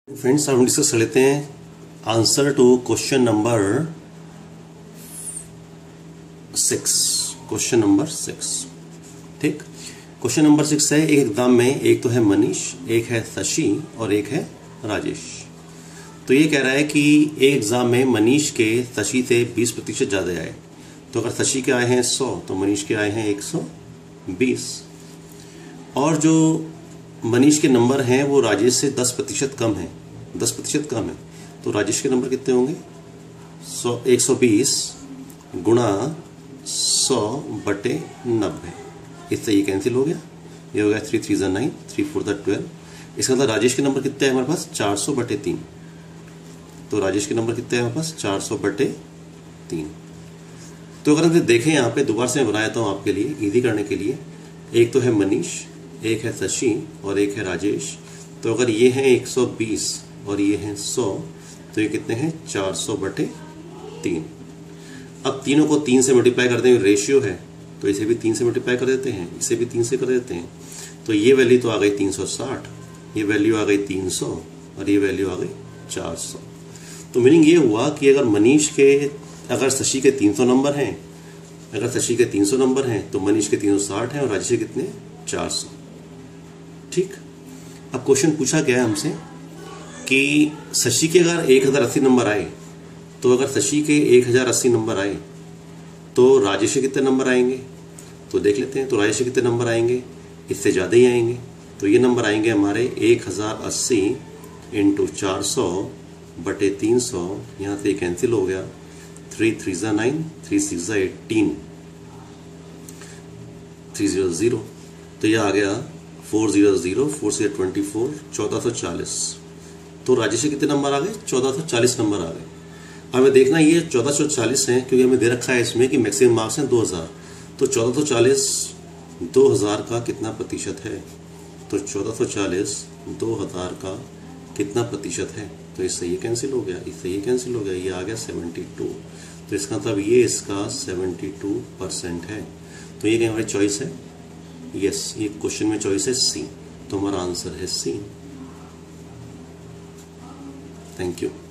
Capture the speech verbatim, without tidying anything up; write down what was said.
Friends, हम discuss कर लेते हैं answer to question number six. Question number six, ठीक। क्वेश्चन नंबर सिक्स है, एक एग्जाम में एक तो है मनीष, एक है शशि और एक है राजेश। तो ये कह रहा है कि एक एग्जाम में मनीष के शशि से बीस प्रतिशत ज्यादा आए। तो अगर शशि के आए हैं सौ तो मनीष के आए हैं एक सौ बीस। और जो मनीष के नंबर हैं वो राजेश से दस प्रतिशत कम है, दस प्रतिशत कम है। तो राजेश के नंबर कितने होंगे? सौ एक सौ बीस गुणा सौ बटे नब्बे। इससे ये कैंसिल हो गया, ये हो गया थ्री थ्री ज़ा नाइन, थ्री फोर ज़ा ट्वेल्व। इसका मतलब राजेश के नंबर कितने हैं हमारे पास? चार सौ बटे तीन। तो राजेश के नंबर कितने हैं हमारे पास? चार सौ बटे तीन। तो अगर हम देखें यहाँ पे, दोबारा से मैं बनाया था आपके लिए इजी करने के लिए। एक तो है मनीष, एक है शशि और एक है राजेश। तो अगर ये है एक सौ बीस और ये है सौ, तो ये कितने हैं? चार सौ बटे तीन। अब तीनों को तीन से मल्टीप्लाई करते हैं, रेशियो है, तो इसे भी तीन से मल्टीप्लाई कर देते हैं, इसे भी तीन से कर देते हैं। तो ये वैल्यू तो आ गई तीन सौ साठ, ये वैल्यू आ गई तीन सौ और ये वैल्यू आ गई चार सौ। तो मीनिंग ये हुआ कि अगर मनीष के, अगर शशि के तीन सौ नंबर हैं, अगर शशि के तीन सौ नंबर हैं तो मनीष के तीन सौ साठ हैं और राजेश के कितने? चार सौ। ठीक। अब क्वेश्चन पूछा गया है हमसे कि शशि के अगर एक हजार अस्सी नंबर आए, तो अगर शशि के एक हजार अस्सी नंबर आए तो राजेश के कितने नंबर आएंगे? तो देख लेते हैं। तो राजेश के कितने नंबर आएंगे? इससे ज़्यादा ही आएंगे। तो ये नंबर आएंगे हमारे एक हजार अस्सी इंटू चार सौ बटे तीन सौ। यहाँ से कैंसिल हो गया, थ्री थ्री ज़ा नाइन, थ्री सिक्स ज़ा एटीन, थ्री जीरो जीरो। तो ये आ गया फोर जीरो जीरो, फोर से ट्वेंटी फोर, चौदह सौ चालीस। तो राजेश के कितने नंबर आ गए? चौदह सौ चालीस नंबर आ गए। हमें देखना ये चौदह सौ चालीस है, क्योंकि हमें दे रखा है इसमें कि मैक्सिमम मार्क्स हैं दो हज़ार। तो चौदह सौ चालीस दो हज़ार का कितना प्रतिशत है? तो चौदह सौ चालीस दो हज़ार का कितना प्रतिशत है? तो इससे ये कैंसिल हो गया, इससे ये कैंसिल हो गया, ये आ गया सेवेंटी टू। तो इसका मतलब ये इसका सेवेंटी टू परसेंट है। तो ये हमारी चॉइस है, यस, ये क्वेश्चन में चॉइस है सी। तो हमारा आंसर है सी। Thank you.